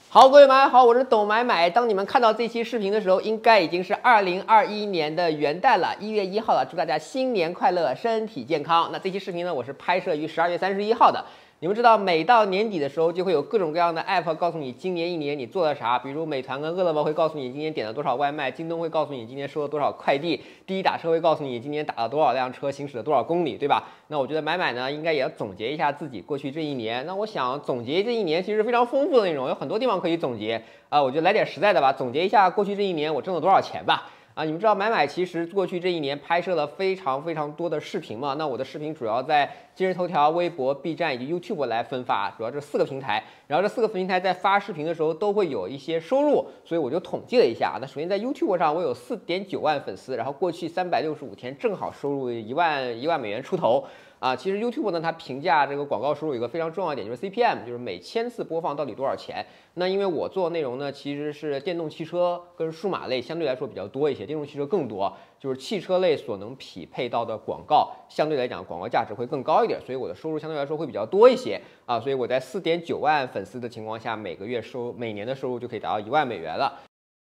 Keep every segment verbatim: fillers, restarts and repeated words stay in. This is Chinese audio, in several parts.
好，各位买买好，我是董买买。当你们看到这期视频的时候，应该已经是二零二一年的元旦了，一月一号了。祝大家新年快乐，身体健康。那这期视频呢，我是拍摄于十二月三十一号的。你们知道，每到年底的时候，就会有各种各样的 app 告诉你今年一年你做了啥。比如美团跟饿了么会告诉你今年点了多少外卖，京东会告诉你今年收了多少快递，滴滴打车会告诉你今年打了多少辆车，行驶了多少公里，对吧？那我觉得买买呢，应该也要总结一下自己过去这一年。那我想总结这一年其实非常丰富的内容，有很多地方可以总结啊、呃。我就来点实在的吧，总结一下过去这一年我挣了多少钱吧。啊，你们知道买买其实过去这一年拍摄了非常非常多的视频嘛？那我的视频主要在今日头条、微博、B 站以及 YouTube 来分发，主要这四个平台。然后这四个平台在发视频的时候都会有一些收入，所以我就统计了一下。那首先在 YouTube 上我有 四点九万粉丝，然后过去三百六十五天正好收入一万一万美元出头。啊，其实 YouTube 呢，它评价这个广告收入有一个非常重要的点，就是 C P M， 就是每千次播放到底多少钱。那因为我做内容呢，其实是电动汽车跟数码类相对来说比较多一些，电动汽车更多，就是汽车类所能匹配到的广告，相对来讲广告价值会更高一点，所以我的收入相对来说会比较多一些啊。所以我在 四点九万粉丝的情况下，每个月收每年的收入就可以达到一万美元了。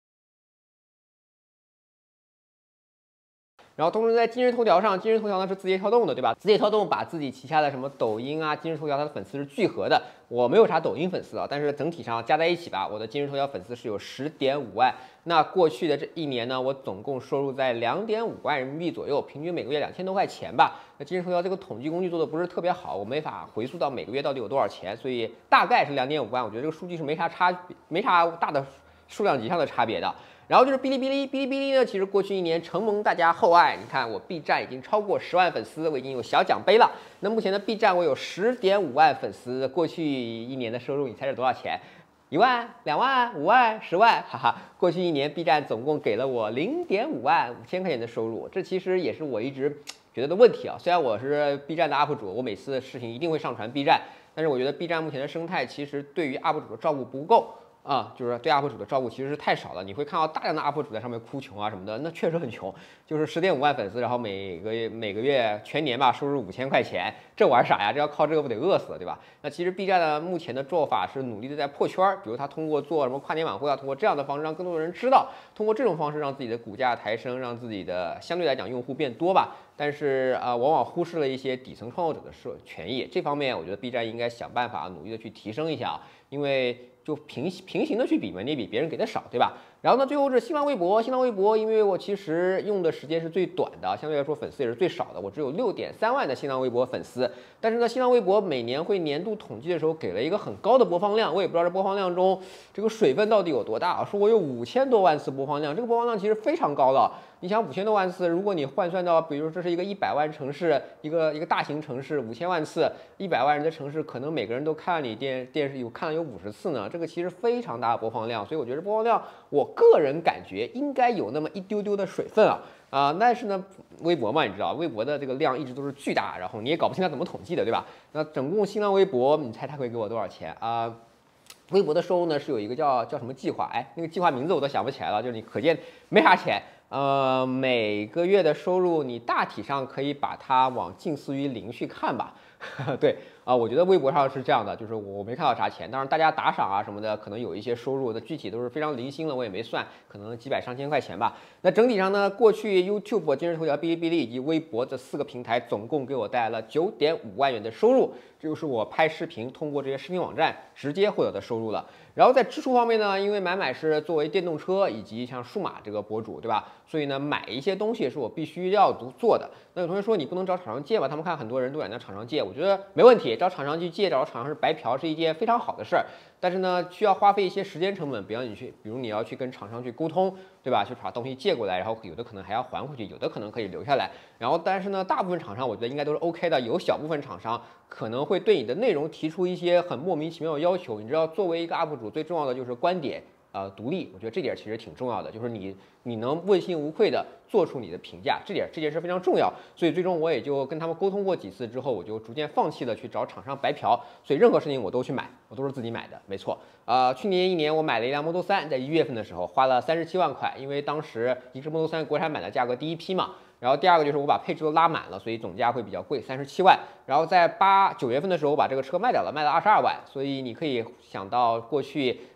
然后同时在今日头条上，今日头条呢是字节跳动的，对吧？字节跳动把自己旗下的什么抖音啊、今日头条它的粉丝是聚合的。我没有啥抖音粉丝啊，但是整体上加在一起吧，我的今日头条粉丝是有十点五万。那过去的这一年呢，我总共收入在两点五万人民币左右，平均每个月两千多块钱吧。那今日头条这个统计工具做的不是特别好，我没法回溯到每个月到底有多少钱，所以大概是两点五万。我觉得这个数据是没啥差，没啥大的数量级上的差别的。然后就是哔哩哔哩，哔哩哔哩呢，其实过去一年承蒙大家厚爱，你看我 B 站已经超过十万粉丝，我已经有小奖杯了。那目前的 B 站我有十点五万粉丝，过去一年的收入，你猜是多少钱？一万、两万、五万、十万，哈哈！过去一年 B 站总共给了我零点五万五千块钱的收入，这其实也是我一直觉得的问题啊。虽然我是 B 站的 U P 主，我每次视频一定会上传 B 站，但是我觉得 B 站目前的生态其实对于 U P 主的照顾不够。啊、嗯，就是对 U P 主的照顾其实是太少了。你会看到大量的 U P 主在上面哭穷啊什么的，那确实很穷。就是十点五万粉丝，然后每个月每个月全年吧收入五千块钱，这玩啥呀？这要靠这个不得饿死了，对吧？那其实 B 站呢目前的做法是努力的在破圈，比如他通过做什么跨年晚会啊，通过这样的方式让更多的人知道，通过这种方式让自己的股价抬升，让自己的相对来讲用户变多吧。但是啊、呃，往往忽视了一些底层创作者的社权益。这方面我觉得 B 站应该想办法努力的去提升一下，因为就平平行的去比嘛，你比别人给的少，对吧？然后呢，最后是新浪微博，新浪微博，因为我其实用的时间是最短的，相对来说粉丝也是最少的，我只有六点三万的新浪微博粉丝。但是呢，新浪微博每年会年度统计的时候给了一个很高的播放量，我也不知道这播放量中这个水分到底有多大，说我有五千多万次播放量，这个播放量其实非常高了。你想五千多万次，如果你换算到，比如这是一个一百万城市，一个一个大型城市，五千万次，一百万人的城市，可能每个人都看了你电电视有看了有五十次呢，这个其实非常大的播放量，所以我觉得播放量，我个人感觉应该有那么一丢丢的水分啊啊、呃！但是呢，微博嘛，你知道，微博的这个量一直都是巨大，然后你也搞不清它怎么统计的，对吧？那总共新浪微博，你猜它会给我多少钱啊？呃微博的收入呢是有一个叫叫什么计划，哎，那个计划名字我都想不起来了，就是你可见没啥钱。呃，每个月的收入你大体上可以把它往近似于零去看吧。对啊、呃，我觉得微博上是这样的，就是我没看到啥钱，当然大家打赏啊什么的，可能有一些收入的，具体都是非常零星的，我也没算，可能几百上千块钱吧。那整体上呢，过去 YouTube、今日头条、哔哩哔哩以及微博这四个平台总共给我带来了九点五万元的收入，这就是我拍视频通过这些视频网站直接获得的收入了。然后在支出方面呢，因为买买是作为电动车以及像数码这个博主，对吧？所以呢，买一些东西是我必须要做的。那有同学说你不能找厂商借吧？他们看很多人都在那厂商借，我觉得没问题，找厂商去借，找厂商是白嫖是一件非常好的事儿。但是呢，需要花费一些时间成本，比方你去，比如你要去跟厂商去沟通，对吧？去把东西借过来，然后有的可能还要还回去，有的可能可以留下来。然后，但是呢，大部分厂商我觉得应该都是 OK 的，有小部分厂商可能会对你的内容提出一些很莫名其妙的要求。你知道，作为一个 U P 主，最重要的就是观点。呃，独立，我觉得这点其实挺重要的，就是你你能问心无愧的做出你的评价，这点这件事非常重要。所以最终我也就跟他们沟通过几次之后，我就逐渐放弃了去找厂商白嫖。所以任何事情我都去买，我都是自己买的，没错。呃，去年一年我买了一辆 Model 三，在一月份的时候花了三十七万块，因为当时一个 Model 三国产版的价格第一批嘛。然后第二个就是我把配置都拉满了，所以总价会比较贵，三十七万。然后在八九月份的时候，我把这个车卖掉了，卖了二十二万。所以你可以想到过去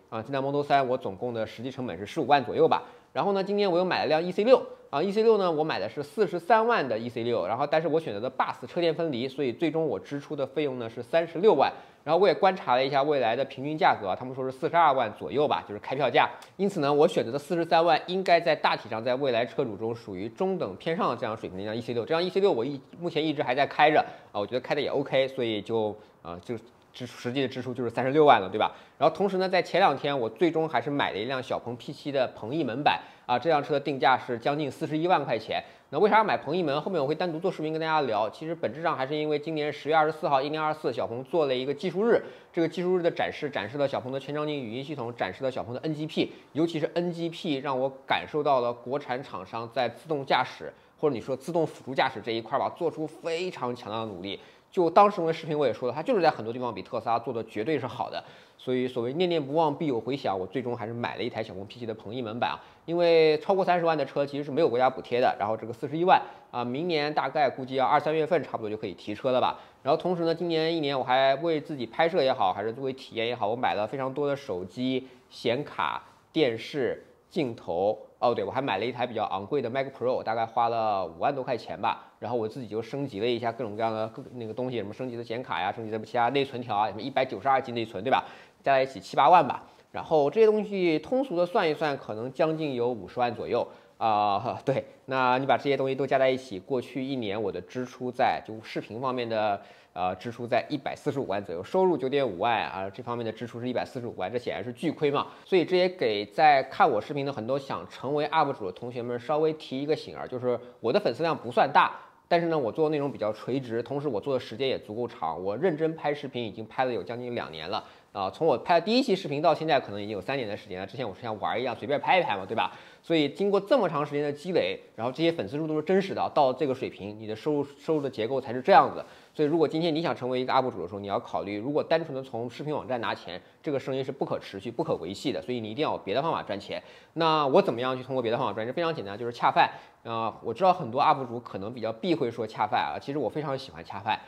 啊，这辆 Model 三我总共的实际成本是十五万左右吧。然后呢，今年我又买了辆 E C 六啊 ，E C 六呢，我买的是四十三万的 E C 六，然后但是我选择的 Bus 车电分离，所以最终我支出的费用呢是三十六万。然后我也观察了一下未来的平均价格，他们说是四十二万左右吧，就是开票价。因此呢，我选择的四十三万应该在大体上在未来车主中属于中等偏上的这样水平的一辆 E C 六。这辆 E C 六我一目前一直还在开着啊，我觉得开的也 OK， 所以就啊就。支实际的支出就是三十六万了，对吧？然后同时呢，在前两天我最终还是买了一辆小鹏 P 七的鹏翼门版啊，这辆车的定价是将近四十一万块钱。那为啥要买鹏翼门？后面我会单独做视频跟大家聊。其实本质上还是因为今年十月二十四号，一零二四小鹏做了一个技术日，这个技术日的展示展示了小鹏的全场景语音系统，展示了小鹏的 N G P， 尤其是 N G P 让我感受到了国产厂商在自动驾驶或者你说自动辅助驾驶这一块吧，做出非常强大的努力。就当时我的视频我也说了，它就是在很多地方比特斯拉做的绝对是好的，所以所谓念念不忘必有回响，我最终还是买了一台小鹏 P 七的鹏翼门版啊，因为超过三十万的车其实是没有国家补贴的，然后这个四十一万啊，明年大概估计要二三月份差不多就可以提车了吧。然后同时呢，今年一年我还为自己拍摄也好，还是作为体验也好，我买了非常多的手机、显卡、电视、镜头。哦，对，我还买了一台比较昂贵的 Mac Pro， 大概花了五万多块钱吧。然后我自己就升级了一下各种各样的各那个东西，什么升级的显卡呀，升级的其他内存条啊，什么一百九十二 G 内存，对吧？加在一起七八万吧。然后这些东西通俗的算一算，可能将近有五十万左右啊、呃。对，那你把这些东西都加在一起，过去一年我的支出在就视频方面的。呃，支出在一百四十五万左右，收入九点五万啊，这方面的支出是一百四十五万，这显然是巨亏嘛。所以这也给在看我视频的很多想成为 U P 主的同学们稍微提一个醒儿，就是我的粉丝量不算大，但是呢，我做的内容比较垂直，同时我做的时间也足够长，我认真拍视频已经拍了有将近两年了。啊，从我拍的第一期视频到现在，可能已经有三年的时间了。之前我是像玩一样随便拍一拍嘛，对吧？所以经过这么长时间的积累，然后这些粉丝数都是真实的，到这个水平，你的收入收入的结构才是这样子。所以如果今天你想成为一个 U P 主的时候，你要考虑，如果单纯的从视频网站拿钱，这个生意是不可持续、不可维系的。所以你一定要有别的方法赚钱。那我怎么样去通过别的方法赚钱？非常简单，就是恰饭。啊、呃，我知道很多 U P 主可能比较避讳说恰饭啊，其实我非常喜欢恰饭。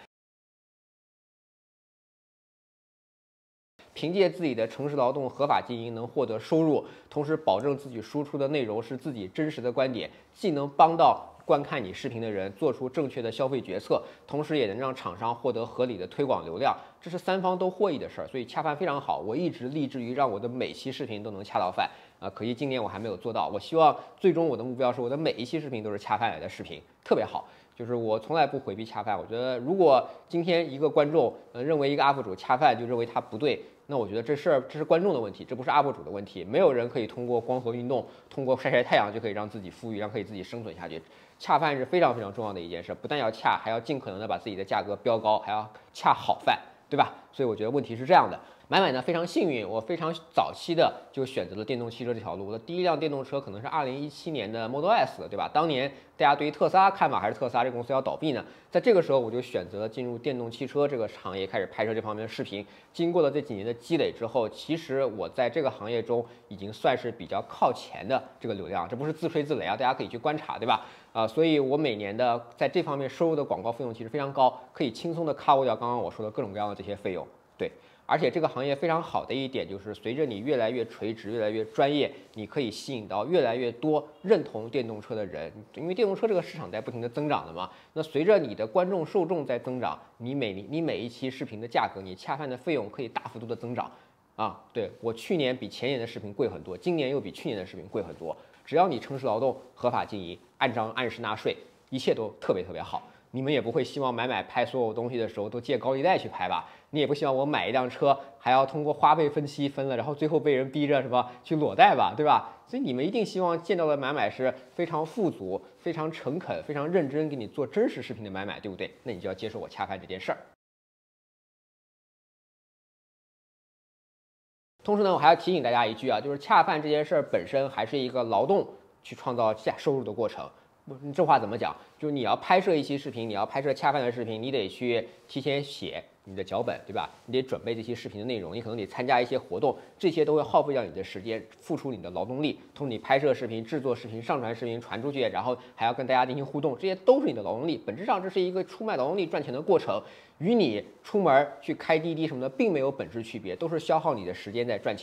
凭借自己的诚实劳动、合法经营，能获得收入，同时保证自己输出的内容是自己真实的观点，既能帮到观看你视频的人做出正确的消费决策，同时也能让厂商获得合理的推广流量，这是三方都获益的事儿。所以恰饭非常好，我一直立志于让我的每期视频都能恰到饭啊、呃，可惜今年我还没有做到。我希望最终我的目标是我的每一期视频都是恰饭来的视频，特别好。就是我从来不回避恰饭，我觉得如果今天一个观众呃认为一个 U P 主恰饭就认为他不对。那我觉得这事儿这是观众的问题，这不是 U P 主的问题。没有人可以通过光合运动、通过晒晒太阳就可以让自己富裕，让可以自己生存下去。恰饭是非常非常重要的一件事，不但要恰，还要尽可能的把自己的价格标高，还要恰好饭，对吧？所以我觉得问题是这样的。买买呢非常幸运，我非常早期的就选择了电动汽车这条路。我的第一辆电动车可能是二零一七年的 Model S， 对吧？当年大家对于特斯拉看法还是特斯拉这个公司要倒闭呢，在这个时候我就选择了进入电动汽车这个行业，开始拍摄这方面的视频。经过了这几年的积累之后，其实我在这个行业中已经算是比较靠前的这个流量，这不是自吹自擂啊，大家可以去观察，对吧？啊、呃，所以我每年的在这方面收入的广告费用其实非常高，可以轻松的 cover 掉刚刚我说的各种各样的这些费用，对。而且这个行业非常好的一点就是，随着你越来越垂直、越来越专业，你可以吸引到越来越多认同电动车的人。因为电动车这个市场在不停的增长的嘛，那随着你的观众受众在增长，你每你每一期视频的价格，你恰饭的费用可以大幅度的增长。啊，对，我去年比前年的视频贵很多，今年又比去年的视频贵很多。只要你诚实劳动、合法经营、按章按时纳税，一切都特别特别好。你们也不会希望买买拍所有东西的时候都借高利贷去拍吧？你也不希望我买一辆车还要通过花呗分期分了，然后最后被人逼着什么去裸贷吧，对吧？所以你们一定希望见到的买买是非常富足、非常诚恳、非常认真给你做真实视频的买买，对不对？那你就要接受我恰饭这件事儿。同时呢，我还要提醒大家一句啊，就是恰饭这件事儿本身还是一个劳动去创造价收入的过程。这话怎么讲？就是你要拍摄一期视频，你要拍摄恰饭的视频，你得去提前写你的脚本，对吧？你得准备这期视频的内容，你可能得参加一些活动，这些都会耗费掉你的时间，付出你的劳动力。同时你拍摄视频、制作视频、上传视频、传出去，然后还要跟大家进行互动，这些都是你的劳动力。本质上这是一个出卖劳动力赚钱的过程，与你出门去开滴滴什么的并没有本质区别，都是消耗你的时间在赚钱。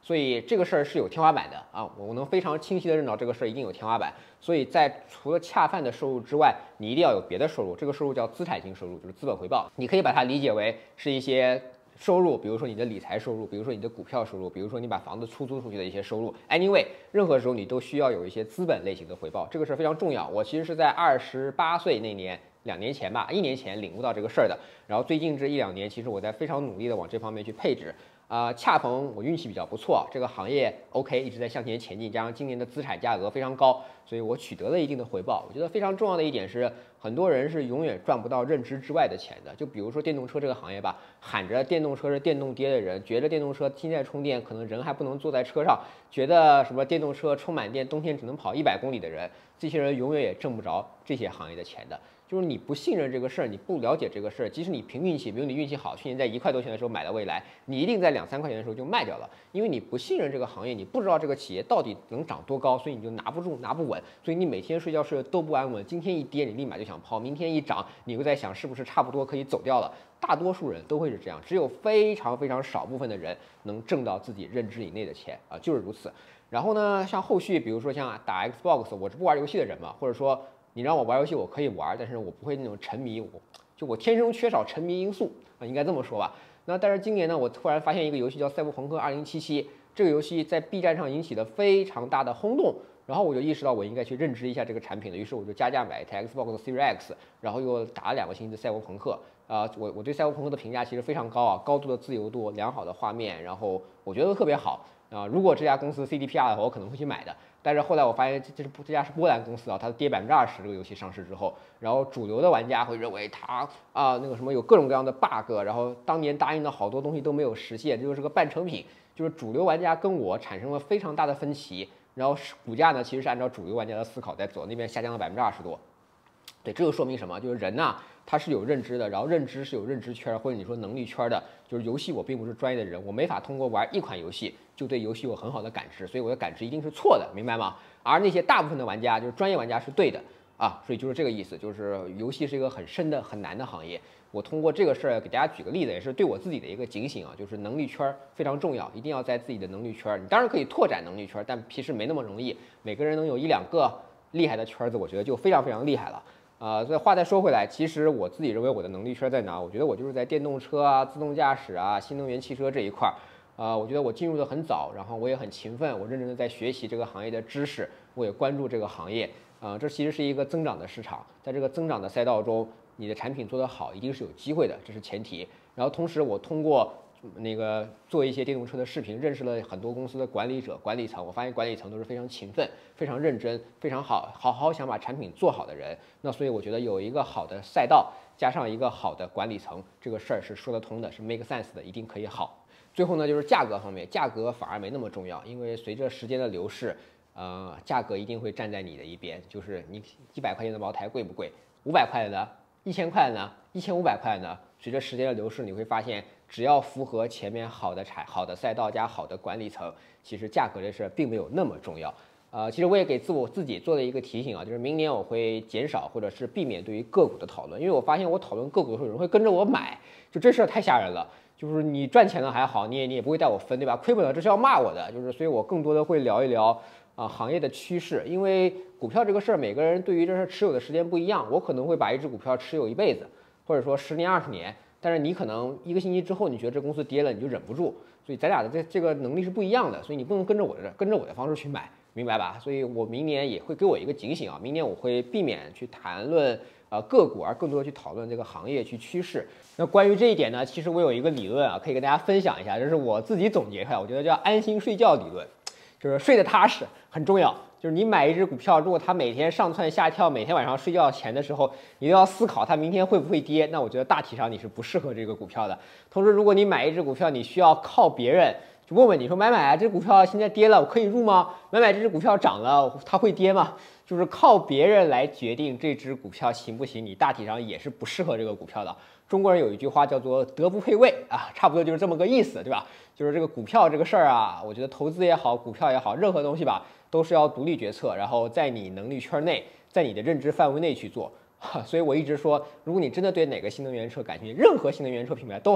所以这个事儿是有天花板的啊，我能非常清晰的认到这个事儿一定有天花板。所以在除了恰饭的收入之外，你一定要有别的收入，这个收入叫资产性收入，就是资本回报。你可以把它理解为是一些收入，比如说你的理财收入，比如说你的股票收入，比如说你把房子出租出去的一些收入。Anyway， 任何时候你都需要有一些资本类型的回报，这个是非常重要。我其实是在二十八岁那年。两年前吧，一年前领悟到这个事儿的，然后最近这一两年，其实我在非常努力的往这方面去配置，啊、呃，恰逢我运气比较不错，这个行业 OK 一直在向前前进，加上今年的资产价格非常高，所以我取得了一定的回报。我觉得非常重要的一点是，很多人是永远赚不到认知之外的钱的。就比如说电动车这个行业吧，喊着电动车是电动爹的人，觉得电动车现在充电可能人还不能坐在车上，觉得什么电动车充满电冬天只能跑一百公里的人，这些人永远也挣不着这些行业的钱的。就是你不信任这个事儿，你不了解这个事儿，即使你凭运气，比如你运气好，去年在一块多钱的时候买了蔚来，你一定在两三块钱的时候就卖掉了，因为你不信任这个行业，你不知道这个企业到底能涨多高，所以你就拿不住、拿不稳，所以你每天睡觉睡得都不安稳。今天一跌，你立马就想抛；明天一涨，你会在想是不是差不多可以走掉了。大多数人都会是这样，只有非常非常少部分的人能挣到自己认知以内的钱啊，就是如此。然后呢，像后续，比如说像打 Xbox， 我是不玩游戏的人嘛，或者说。你让我玩游戏，我可以玩，但是我不会那种沉迷，我就我天生缺少沉迷因素啊，应该这么说吧。那但是今年呢，我突然发现一个游戏叫《赛博朋克二零七七》，这个游戏在 B 站上引起了非常大的轰动，然后我就意识到我应该去认知一下这个产品了，于是我就加价买一台 Xbox Series X， 然后又打了两个星期的赛博朋克。啊、呃，我我对赛博朋克的评价其实非常高啊，高度的自由度，良好的画面，然后我觉得都特别好啊、呃。如果这家公司 C D P R 的话，我可能会去买的。但是后来我发现这这是这家是波兰公司啊，它跌百分之二十。这个游戏上市之后，然后主流的玩家会认为它啊那个什么有各种各样的 bug， 然后当年答应的好多东西都没有实现，这就是个半成品。就是主流玩家跟我产生了非常大的分歧，然后股价呢其实是按照主流玩家的思考在走，那边下降了百分之二十多。对，这就说明什么？就是人呐、啊，他是有认知的，然后认知是有认知圈或者你说能力圈的。就是游戏我并不是专业的人，我没法通过玩一款游戏就对游戏有很好的感知，所以我的感知一定是错的，明白吗？而那些大部分的玩家，就是专业玩家是对的啊，所以就是这个意思，就是游戏是一个很深的、很难的行业。我通过这个事儿给大家举个例子，也是对我自己的一个警醒啊，就是能力圈非常重要，一定要在自己的能力圈。你当然可以拓展能力圈，但其实没那么容易。每个人能有一两个厉害的圈子，我觉得就非常非常厉害了。啊、呃，所以话再说回来，其实我自己认为我的能力圈在哪？我觉得我就是在电动车啊、自动驾驶啊、新能源汽车这一块儿。啊、呃，我觉得我进入的很早，然后我也很勤奋，我认真的在学习这个行业的知识，我也关注这个行业。啊、呃，这其实是一个增长的市场，在这个增长的赛道中，你的产品做得好，一定是有机会的，这是前提。然后同时，我通过那个做一些电动车的视频，认识了很多公司的管理者、管理层。我发现管理层都是非常勤奋、非常认真、非常好、好好想把产品做好的人。那所以我觉得有一个好的赛道，加上一个好的管理层，这个事儿是说得通的，是 make sense 的，一定可以好。最后呢，就是价格方面，价格反而没那么重要，因为随着时间的流逝，呃，价格一定会站在你的一边。就是你一百块钱的茅台贵不贵？五百块的呢？一千块的呢？一千五百块的呢？随着时间的流逝，你会发现，只要符合前面好的产、好的赛道加好的管理层，其实价格这事并没有那么重要。呃，其实我也给自我自己做了一个提醒啊，就是明年我会减少或者是避免对于个股的讨论，因为我发现我讨论个股的时候，有人会跟着我买，就这事儿太吓人了。就是你赚钱了还好，你也你也不会带我分，对吧？亏本了这是要骂我的，就是所以我更多的会聊一聊啊、呃、行业的趋势，因为股票这个事儿，每个人对于这事持有的时间不一样，我可能会把一只股票持有一辈子，或者说十年二十年，但是你可能一个星期之后你觉得这公司跌了，你就忍不住，所以咱俩的这这个能力是不一样的，所以你不能跟着我的跟着我的方式去买，明白吧？所以我明年也会给我一个警醒啊，明年我会避免去谈论。呃，个股而更多的去讨论这个行业去趋势。那关于这一点呢，其实我有一个理论啊，可以跟大家分享一下，这是我自己总结出来，我觉得叫安心睡觉理论，就是睡得踏实很重要。就是你买一只股票，如果它每天上蹿下跳，每天晚上睡觉前的时候，你都要思考它明天会不会跌，那我觉得大体上你是不适合这个股票的。同时，如果你买一只股票，你需要靠别人。就问问你说买买啊，这股票现在跌了，我可以入吗？买买这只股票涨了，它会跌吗？就是靠别人来决定这只股票行不行，你大体上也是不适合这个股票的。中国人有一句话叫做德不配位啊，差不多就是这么个意思，对吧？就是这个股票这个事儿啊，我觉得投资也好，股票也好，任何东西吧，都是要独立决策，然后在你能力圈内，在你的认知范围内去做。所以我一直说，如果你真的对哪个新能源车感兴趣，任何新能源车品牌都好。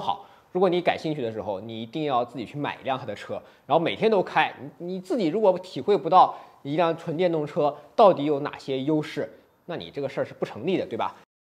如果你感兴趣的时候，你一定要自己去买一辆他的车，然后每天都开。你你自己如果体会不到一辆纯电动车到底有哪些优势，那你这个事儿是不成立的，对吧？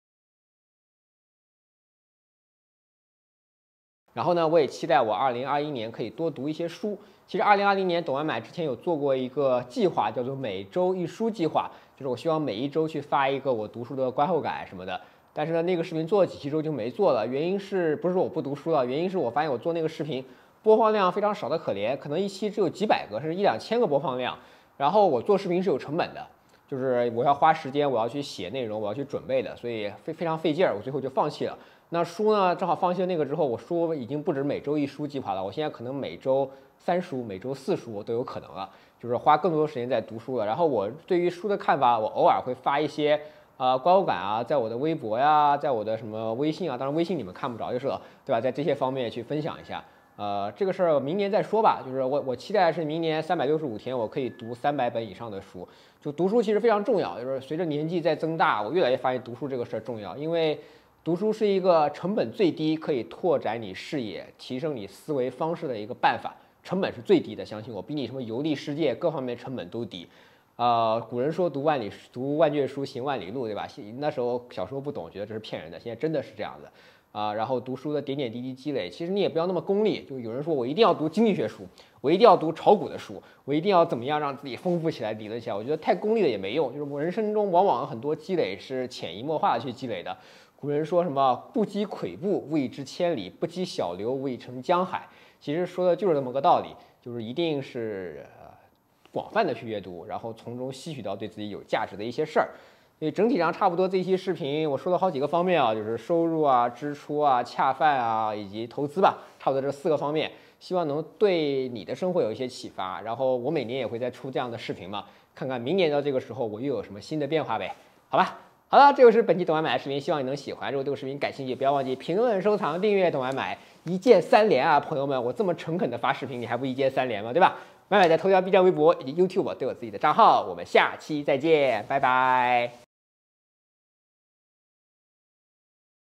然后呢，我也期待我二零二一年可以多读一些书。其实二零二零年懂完买之前有做过一个计划，叫做每周一书计划，就是我希望每一周去发一个我读书的观后感什么的。但是呢，那个视频做了几期之后就没做了，原因是不是说我不读书了？原因是我发现我做那个视频播放量非常少的可怜，可能一期只有几百个，甚至一两千个播放量。然后我做视频是有成本的，就是我要花时间，我要去写内容，我要去准备的，所以非非常费劲儿，我最后就放弃了。那书呢，正好放弃了那个之后，我书已经不止每周一书计划了，我现在可能每周三书、每周四书都有可能了，就是花更多时间在读书了。然后我对于书的看法，我偶尔会发一些呃观后感啊，在我的微博呀，在我的什么微信啊，当然微信你们看不着就是了，对吧？在这些方面去分享一下。呃，这个事儿明年再说吧。就是我我期待是明年三百六十五天，我可以读三百本以上的书。就读书其实非常重要，就是随着年纪在增大，我越来越发现读书这个事儿重要，因为读书是一个成本最低，可以拓展你视野、提升你思维方式的一个办法。成本是最低的，相信我，比你什么游历世界各方面成本都低。呃，古人说读万里读万卷书，行万里路，对吧？那时候小时候不懂，觉得这是骗人的，现在真的是这样的。啊、呃，然后读书的点点滴滴积累，其实你也不要那么功利。就有人说我一定要读经济学书，我一定要读炒股的书，我一定要怎么样让自己丰富起来、理论起来。我觉得太功利了也没用。就是我人生中往往很多积累是潜移默化的去积累的。古人说什么“不积跬步，无以至千里；不积小流，无以成江海”。其实说的就是这么个道理，就是一定是呃广泛的去阅读，然后从中吸取到对自己有价值的一些事儿。所以整体上差不多这一期视频我说了好几个方面啊，就是收入啊、支出啊、恰饭啊以及投资吧，差不多这四个方面，希望能对你的生活有一些启发。然后我每年也会再出这样的视频嘛，看看明年到这个时候我又有什么新的变化呗，好吧。好了，这就是本期懂完买的视频，希望你能喜欢。如果对我视频感兴趣，不要忘记评论、收藏、订阅懂完买，一键三连啊，朋友们！我这么诚恳的发视频，你还不一键三连吗？对吧？买买在头条、B 站、微博以及 YouTube 都有自己的账号。我们下期再见，拜拜。